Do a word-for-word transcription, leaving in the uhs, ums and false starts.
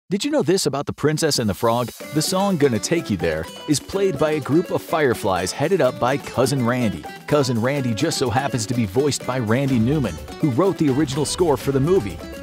Did you know this about The Princess and the Frog? The song Gonna Take You There is played by a group of fireflies headed up by Cousin Randy. Cousin Randy just so happens to be voiced by Randy Newman, who wrote the original score for the movie.